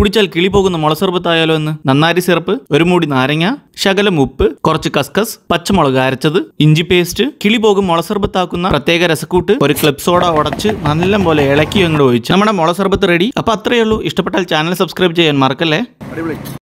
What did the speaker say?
കുടിച്ചാൽ കിളി പോകുന്ന മുളസർബത്തായാലോ എന്ന്. നന്നാരി സിറപ്പ്, ഒരു മൂടി നാരങ്ങ, ശകലം ഉപ്പ്, കുറച്ച് കസ്കസ്, പച്ചമുളക് അരച്ചത്, ഇഞ്ചി പേസ്റ്റ്, കിളി പോകും മുളസർബത്താക്കുന്ന പ്രത്യേക രസക്കൂട്ട്, ഒരു ക്ലബ് സോഡ ഉടച്ച് നല്ല പോലെ ഇളക്കി അങ്ങോട്ട് ഒഴിച്ച് നമ്മുടെ മുളസർബത്ത് റെഡി. അപ്പൊ അത്രയേ ഉള്ളൂ. ഇഷ്ടപ്പെട്ടാൽ ചാനൽ സബ്സ്ക്രൈബ് ചെയ്യാൻ മറക്കല്ലേ.